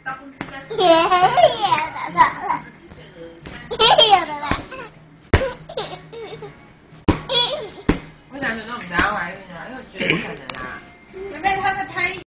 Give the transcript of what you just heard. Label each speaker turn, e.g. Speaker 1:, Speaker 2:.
Speaker 1: 我想说，那我们等下怀孕了，因为我觉得不可能啊。
Speaker 2: 妹妹，她在拍。